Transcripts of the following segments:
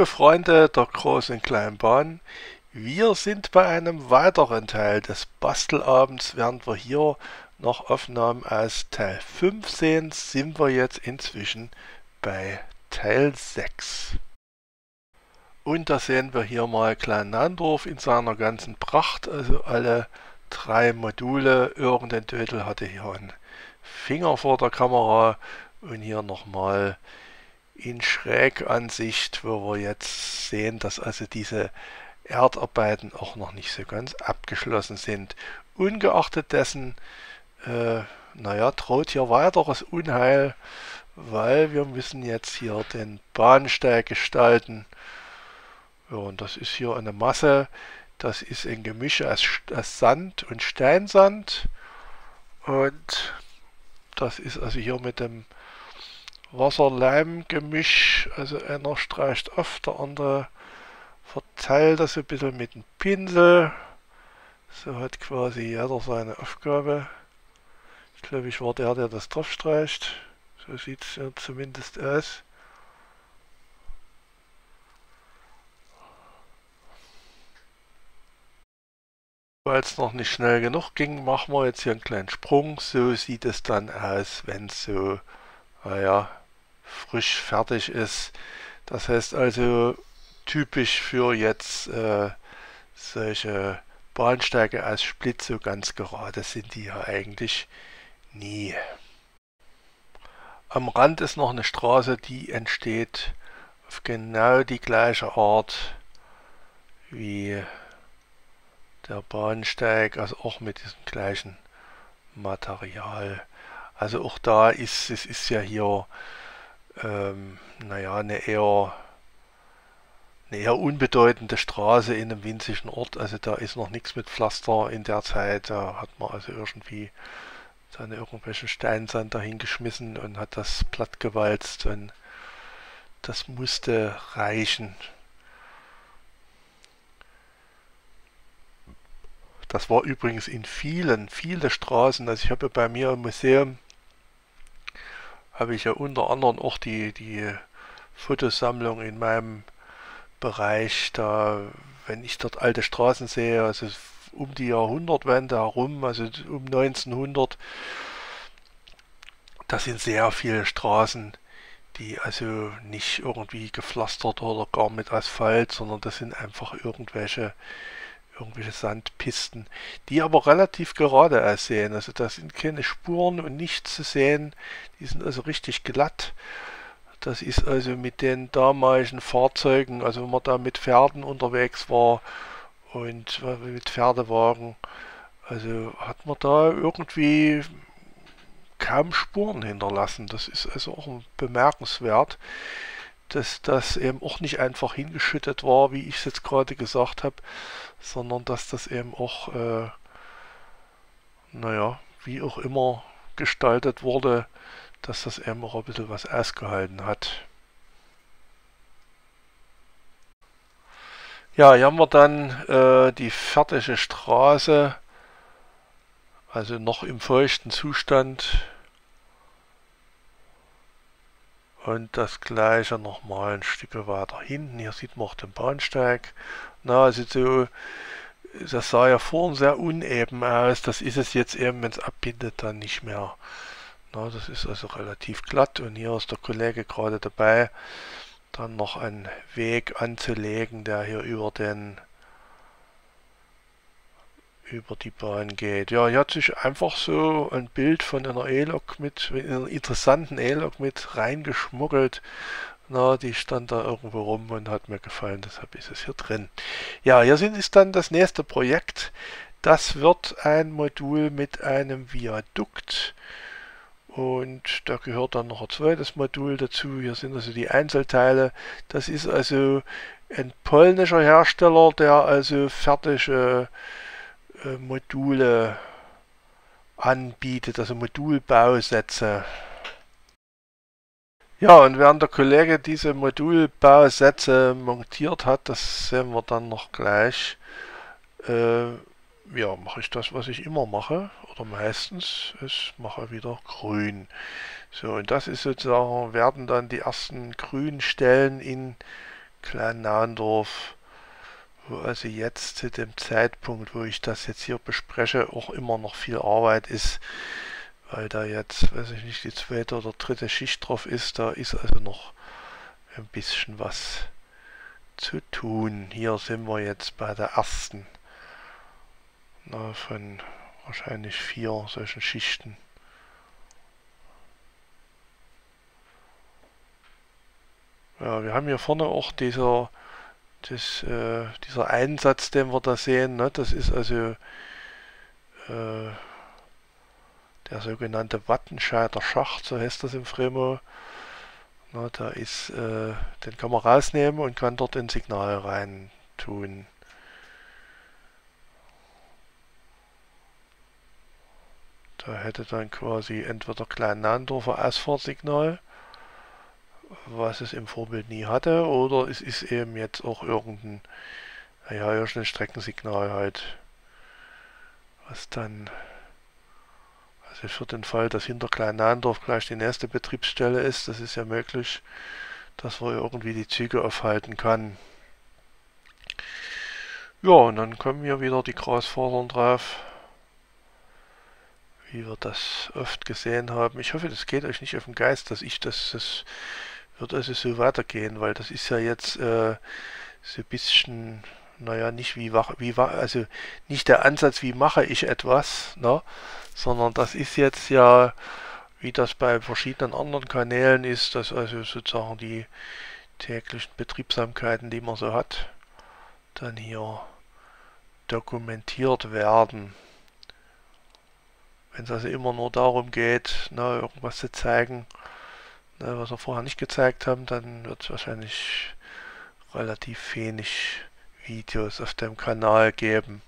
Liebe Freunde der großen und kleinen Bahn, wir sind bei einem weiteren Teil des Bastelabends. Während wir hier noch Aufnahmen aus Teil 5 sehen, sind wir jetzt inzwischen bei Teil 6. Und da sehen wir hier mal Klein Naundorf in seiner ganzen Pracht, also alle drei Module. Irgendein Dödel hatte hier einen Finger vor der Kamera und hier nochmal in Schrägansicht, wo wir jetzt sehen, dass also diese Erdarbeiten auch noch nicht so ganz abgeschlossen sind. Ungeachtet dessen, droht hier weiteres Unheil, weil wir müssen jetzt hier den Bahnsteig gestalten. Ja, und das ist hier eine Masse, das ist ein Gemisch aus Sand und Steinsand. Und das ist also hier mit dem Wasser-Leim-Gemisch, also einer streicht auf, der andere verteilt das ein bisschen mit dem Pinsel. So hat quasi jeder seine Aufgabe. Ich glaube, ich war der das drauf streicht. So sieht es ja zumindest aus. Weil es noch nicht schnell genug ging, machen wir jetzt hier einen kleinen Sprung. So sieht es dann aus, wenn es so, frisch fertig ist. Das heißt also typisch für jetzt solche Bahnsteige aus Split, so ganz gerade sind die ja eigentlich nie. Am Rand ist noch eine Straße, die entsteht auf genau die gleiche Art wie der Bahnsteig, also auch mit diesem gleichen Material. Also auch da ist es ja hier eine eher unbedeutende Straße in einem winzigen Ort. Also da ist noch nichts mit Pflaster in der Zeit. Da hat man also irgendwie seine irgendwelchen Steinsand dahin geschmissen und hat das platt gewalzt und das musste reichen. Das war übrigens in viele Straßen. Also ich habe ja bei mir im Museum, habe ich ja unter anderem auch die Fotosammlung in meinem Bereich. Da, wenn ich dort alte Straßen sehe, also um die Jahrhundertwende herum, also um 1900, das sind sehr viele Straßen, die also nicht irgendwie gepflastert oder gar mit Asphalt, sondern das sind einfach irgendwelche Sandpisten, die aber relativ gerade aussehen. Also da sind keine Spuren und nichts zu sehen. Die sind also richtig glatt. Das ist also mit den damaligen Fahrzeugen, also wenn man da mit Pferden unterwegs war und mit Pferdewagen, also hat man da irgendwie kaum Spuren hinterlassen. Das ist also auch bemerkenswert, dass das eben auch nicht einfach hingeschüttet war, wie ich es jetzt gerade gesagt habe, sondern dass das eben auch, wie auch immer gestaltet wurde, dass das eben auch ein bisschen was ausgehalten hat. Ja, hier haben wir dann die fertige Straße, also noch im feuchten Zustand. Und das gleiche nochmal ein Stück weiter hinten. Hier sieht man auch den Bahnsteig. Na, also so, das sah ja vorhin sehr uneben aus. Das ist es jetzt eben, wenn es abbindet, dann nicht mehr. Na, das ist also relativ glatt. Und hier ist der Kollege gerade dabei, dann noch einen Weg anzulegen, der hier über die Bahn geht. Ja, hier hat sich einfach so ein Bild von einer einer interessanten E-Lok mit reingeschmuggelt. Na, die stand da irgendwo rum und hat mir gefallen, deshalb ist es hier drin. Ja, hier ist dann das nächste Projekt. Das wird ein Modul mit einem Viadukt. Und da gehört dann noch ein zweites Modul dazu. Hier sind also die Einzelteile. Das ist also ein polnischer Hersteller, der also fertige Module anbietet, also Modulbausätze. Ja, und während der Kollege diese Modulbausätze montiert hat, das sehen wir dann noch gleich, mache ich das, was ich immer mache, oder meistens, ich mache wieder grün. So, und das ist sozusagen, werden dann die ersten grünen Stellen in Klein-Naundorf, wo also jetzt zu dem Zeitpunkt, wo ich das jetzt hier bespreche, auch immer noch viel Arbeit ist, weil da jetzt, weiß ich nicht, die zweite oder dritte Schicht drauf ist. Da ist also noch ein bisschen was zu tun. Hier sind wir jetzt bei der ersten, von wahrscheinlich 4 solchen Schichten. Ja, wir haben hier vorne auch dieser Einsatz, den wir da sehen, ne? Das ist also der sogenannte Wattenscheider Schacht, so heißt das im Fremo. Na, den kann man rausnehmen und kann dort ein Signal rein tun. Da hätte dann quasi entweder Klein-Naundorfer Ausfahrtsignal, was es im Vorbild nie hatte, oder es ist eben jetzt auch irgendein Streckensignal halt, was dann, also für den Fall, dass hinter Klein-Naundorf gleich die nächste Betriebsstelle ist, das ist ja möglich, dass man irgendwie die Züge aufhalten kann. Ja, und dann kommen hier wieder die Grasfasern drauf, wie wir das oft gesehen haben. Ich hoffe, das geht euch nicht auf den Geist, das wird also so weitergehen, weil das ist ja jetzt so ein bisschen, naja, nicht also nicht der Ansatz, wie mache ich etwas, ne? Sondern das ist jetzt ja, wie das bei verschiedenen anderen Kanälen ist, dass also sozusagen die täglichen Betriebsamkeiten, die man so hat, dann hier dokumentiert werden. Wenn es also immer nur darum geht, ne, irgendwas zu zeigen, ne, was wir vorher nicht gezeigt haben, dann wird es wahrscheinlich relativ wenig Videos auf dem Kanal geben.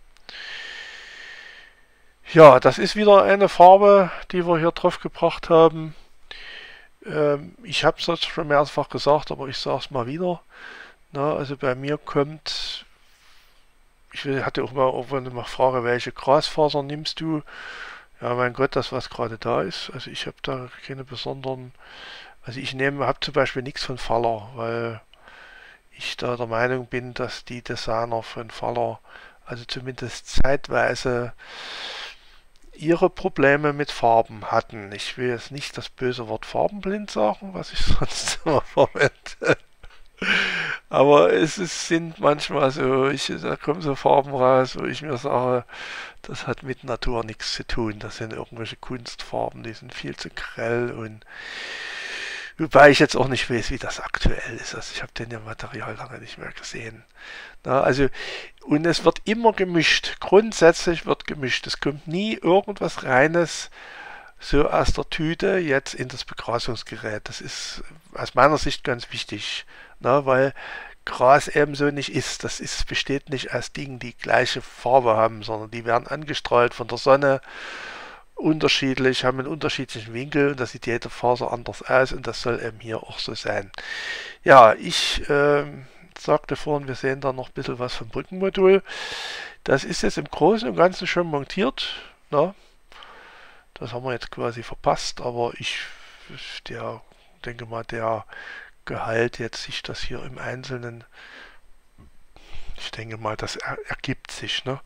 Ja, das ist wieder eine Farbe, die wir hier drauf gebracht haben. Ich habe es jetzt schon mehrfach gesagt, aber ich sage es mal wieder. Na, also bei mir kommt, hatte auch mal eine Frage, welche Grasfaser nimmst du? Ja, mein Gott, das was gerade da ist. Also ich habe da keine besonderen, also habe zum Beispiel nichts von Faller, weil ich da der Meinung bin, dass die Designer von Faller, also zumindest zeitweise, ihre Probleme mit Farben hatten. Ich will jetzt nicht das böse Wort farbenblind sagen, was ich sonst immer verwende. Aber sind manchmal so, da kommen so Farben raus, wo ich mir sage, das hat mit Natur nichts zu tun. Das sind irgendwelche Kunstfarben, die sind viel zu grell und wobei ich jetzt auch nicht weiß, wie das aktuell ist. Also ich habe den ja Material lange nicht mehr gesehen. Na, also, und es wird immer gemischt. Grundsätzlich wird gemischt. Es kommt nie irgendwas Reines so aus der Tüte jetzt in das Begrasungsgerät. Das ist aus meiner Sicht ganz wichtig, na, weil Gras ebenso nicht ist. Besteht nicht aus Dingen, die gleiche Farbe haben, sondern die werden angestrahlt von der Sonne, unterschiedlich, haben einen unterschiedlichen Winkel und das sieht jede Faser anders aus und das soll eben hier auch so sein. Ja, ich sagte vorhin, wir sehen da noch ein bisschen was vom Brückenmodul. Das ist jetzt im Großen und Ganzen schon montiert. Na? Das haben wir jetzt quasi verpasst, aber ich denke mal, der Gehalt jetzt sich das hier im Einzelnen, ich denke mal, das ergibt sich, ne?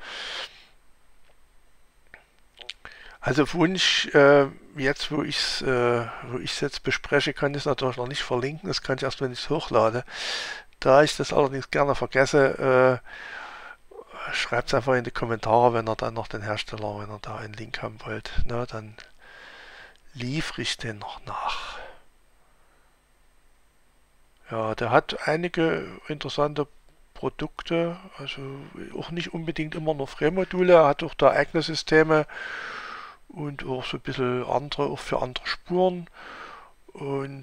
Also Wunsch, jetzt wo ich es jetzt bespreche, kann ich es natürlich noch nicht verlinken. Das kann ich erst, wenn ich es hochlade. Da ich das allerdings gerne vergesse, schreibt es einfach in die Kommentare, wenn ihr dann noch den Hersteller, wenn ihr da einen Link haben wollt. Na, dann liefere ich den noch nach. Ja, der hat einige interessante Produkte, also auch nicht unbedingt immer nur Frame-Module, er hat auch da eigene Systeme und auch so ein bisschen andere, auch für andere Spuren. Und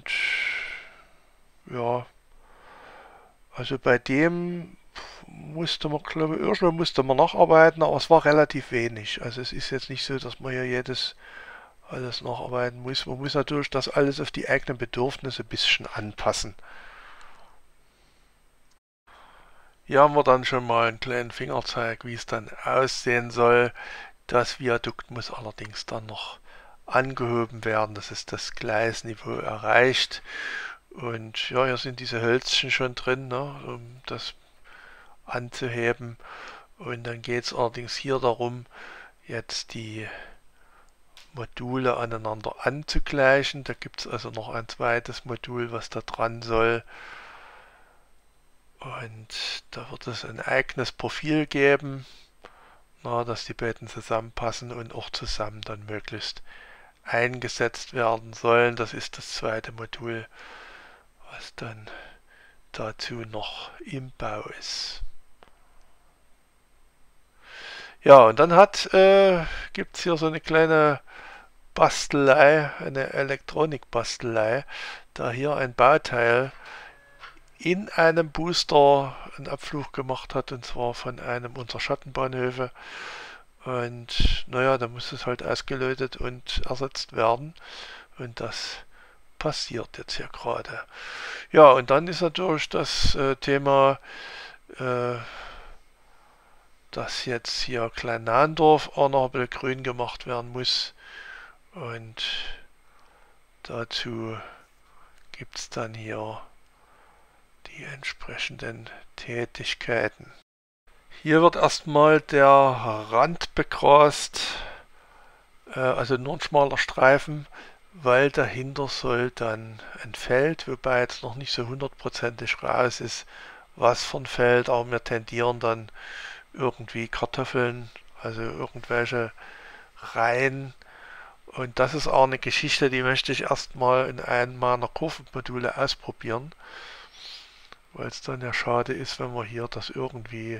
ja, also bei dem musste man, glaube ich, irgendwann musste man nacharbeiten, aber es war relativ wenig. Also es ist jetzt nicht so, dass man hier alles nacharbeiten muss. Man muss natürlich das alles auf die eigenen Bedürfnisse ein bisschen anpassen. Hier haben wir dann schon mal einen kleinen Fingerzeig, wie es dann aussehen soll. Das Viadukt muss allerdings dann noch angehoben werden, dass es das Gleisniveau erreicht. Und ja, hier sind diese Hölzchen schon drin, ne, um das anzuheben. Und dann geht es allerdings hier darum, jetzt die Module aneinander anzugleichen. Da gibt es also noch ein zweites Modul, was da dran soll. Und da wird es ein eigenes Profil geben, na, dass die beiden zusammenpassen und auch zusammen dann möglichst eingesetzt werden sollen. Das ist das zweite Modul, was dann dazu noch im Bau ist. Ja, und dann gibt es hier so eine kleine Bastelei, eine Elektronikbastelei, da hier ein Bauteil in einem Booster einen Abflug gemacht hat, und zwar von einem unserer Schattenbahnhöfe. Und naja, da muss es halt ausgelötet und ersetzt werden. Und das passiert jetzt hier gerade. Ja, und dann ist natürlich das Thema, dass jetzt hier Klein-Nahendorf auch noch ein bisschen grün gemacht werden muss. Und dazu gibt es dann hier die entsprechenden Tätigkeiten. Hier wird erstmal der Rand begrast, also nur ein schmaler Streifen, weil dahinter soll dann ein Feld, wobei jetzt noch nicht so hundertprozentig raus ist, was für ein Feld, aber wir tendieren dann irgendwie Kartoffeln, also irgendwelche Reihen. Und das ist auch eine Geschichte, die möchte ich erstmal in einem meiner Kurvenmodule ausprobieren, weil es dann ja schade ist, wenn wir hier das irgendwie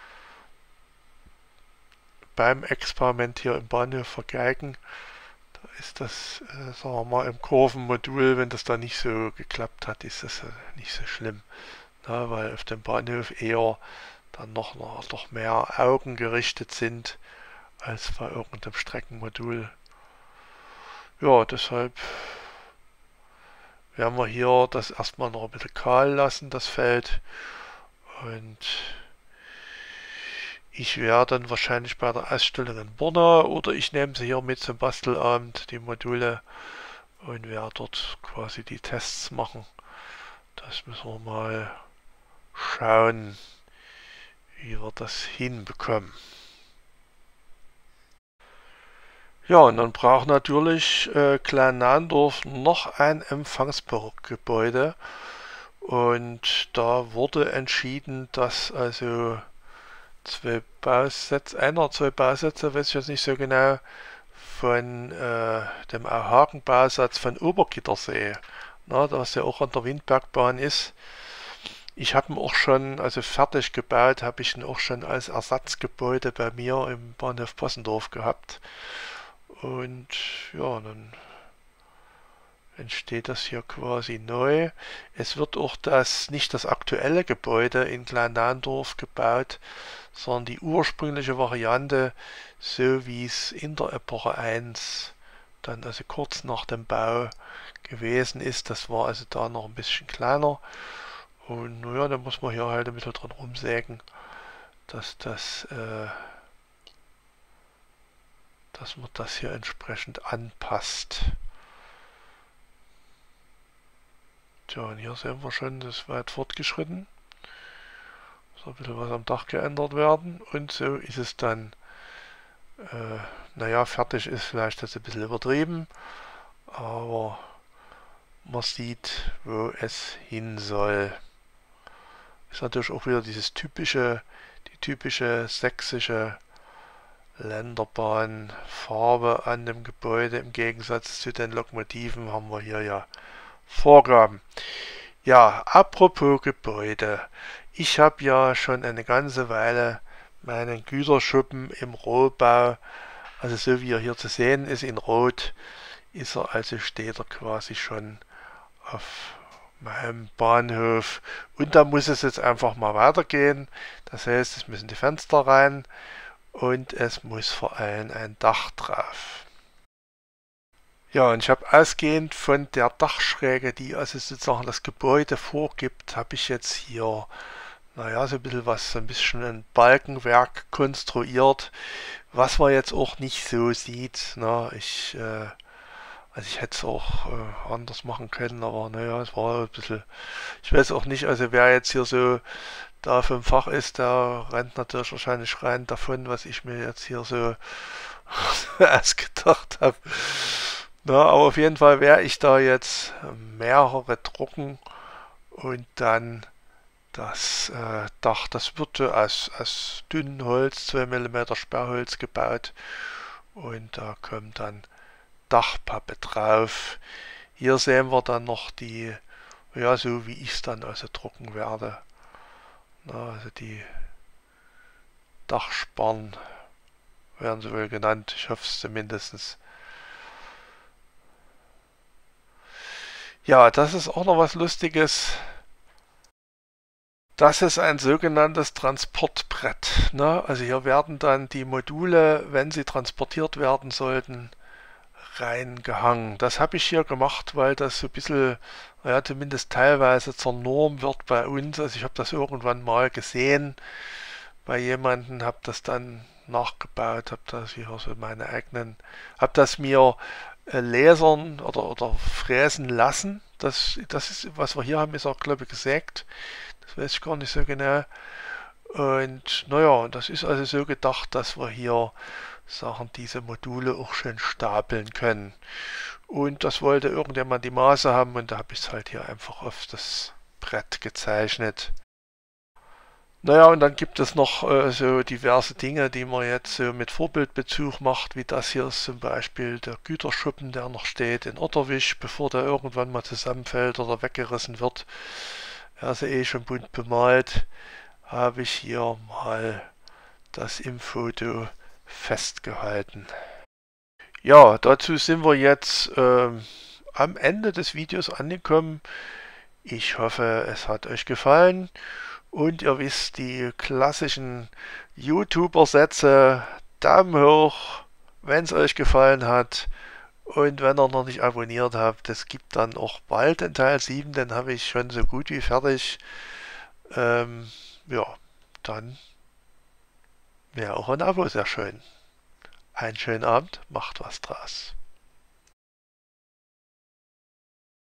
beim Experiment hier im Bahnhof vergeigen. Da ist das, sagen wir mal, im Kurvenmodul, wenn das da nicht so geklappt hat, ist das nicht so schlimm. Na, weil auf dem Bahnhof eher dann noch mehr Augen gerichtet sind als bei irgendeinem Streckenmodul. Ja, deshalb werden wir hier das erstmal noch ein bisschen kahl lassen, das Feld. Und ich werde dann wahrscheinlich bei der Ausstellung in Borna, oder ich nehme sie hier mit zum Bastelabend, die Module, und werde dort quasi die Tests machen. Das müssen wir mal schauen, wie wir das hinbekommen. Ja, und dann braucht natürlich Klein-Nahendorf noch ein Empfangsgebäude. Und da wurde entschieden, dass also ein oder zwei Bausätze, weiß ich jetzt nicht so genau, von dem Hagenbausatz von Obergittersee, na, was ja auch an der Windbergbahn ist. Ich habe ihn auch schon, also fertig gebaut, habe ich ihn auch schon als Ersatzgebäude bei mir im Bahnhof Possendorf gehabt. Und ja, dann entsteht das hier quasi neu. Es wird auch nicht das aktuelle Gebäude in Klein-Nahendorf gebaut, sondern die ursprüngliche Variante, so wie es in der Epoche 1 dann also kurz nach dem Bau gewesen ist. Das war also da noch ein bisschen kleiner. Und naja, da muss man hier halt ein bisschen dran rumsägen, dass man das hier entsprechend anpasst. Tja, und hier sehen wir schon, das ist weit fortgeschritten. Muss ein bisschen was am Dach geändert werden. Und so ist es dann, naja, fertig ist vielleicht jetzt ein bisschen übertrieben, aber man sieht, wo es hin soll. Ist natürlich auch wieder die typische sächsische Länderbahnfarbe an dem Gebäude. Im Gegensatz zu den Lokomotiven haben wir hier ja Vorgaben. Ja, apropos Gebäude. Ich habe ja schon eine ganze Weile meinen Güterschuppen im Rohbau, also so wie er hier zu sehen ist in Rot, steht er quasi schon auf meinem Bahnhof. Und da muss es jetzt einfach mal weitergehen. Das heißt, es müssen die Fenster rein und es muss vor allem ein Dach drauf. Ja, und ich habe ausgehend von der Dachschräge, die also sozusagen das Gebäude vorgibt, habe ich jetzt hier, naja, so ein bisschen ein Balkenwerk konstruiert, was man jetzt auch nicht so sieht. Na, ich Also ich hätte es auch anders machen können, aber naja, es war ein bisschen, ich weiß auch nicht, also wer jetzt hier so da vom Fach ist, der rennt natürlich wahrscheinlich rein davon, was ich mir jetzt hier so ausgedacht habe. Na, aber auf jeden Fall werde ich da jetzt mehrere drucken und dann das Dach, das wird so aus dünnem Holz, 2 mm Sperrholz gebaut und da kommt dann Dachpappe drauf. Hier sehen wir dann noch die, ja, so wie ich es dann also drucken werde. Na, also die Dachsparren werden sie wohl genannt. Ich hoffe es zumindest. Ja, das ist auch noch was Lustiges. Das ist ein sogenanntes Transportbrett. Ne? Also hier werden dann die Module, wenn sie transportiert werden sollten, reingehangen. Das habe ich hier gemacht, weil das so ein bisschen, naja, zumindest teilweise zur Norm wird bei uns. Also ich habe das irgendwann mal gesehen bei jemandem, habe das dann nachgebaut, habe das hier so meine eigenen, habe das mir lasern oder fräsen lassen. Das ist, was wir hier haben, ist auch, glaube ich, gesägt. Das weiß ich gar nicht so genau. Und naja, das ist also so gedacht, dass wir hier Sachen, diese Module auch schön stapeln können. Und das wollte irgendjemand die Maße haben und da habe ich es halt hier einfach auf das Brett gezeichnet. Naja, und dann gibt es noch so diverse Dinge, die man jetzt so mit Vorbildbezug macht, wie das hier ist zum Beispiel der Güterschuppen, der noch steht in Otterwich, bevor der irgendwann mal zusammenfällt oder weggerissen wird. Er ist eh schon bunt bemalt, habe ich hier mal das im Foto festgehalten. Ja, dazu sind wir jetzt am Ende des Videos angekommen. Ich hoffe, es hat euch gefallen und ihr wisst die klassischen YouTuber-Sätze. Daumen hoch, wenn es euch gefallen hat. Und wenn ihr noch nicht abonniert habt, es gibt dann auch bald den Teil 7, den habe ich schon so gut wie fertig. Ja, dann wäre auch ein Abo sehr schön. Einen schönen Abend, macht was draus.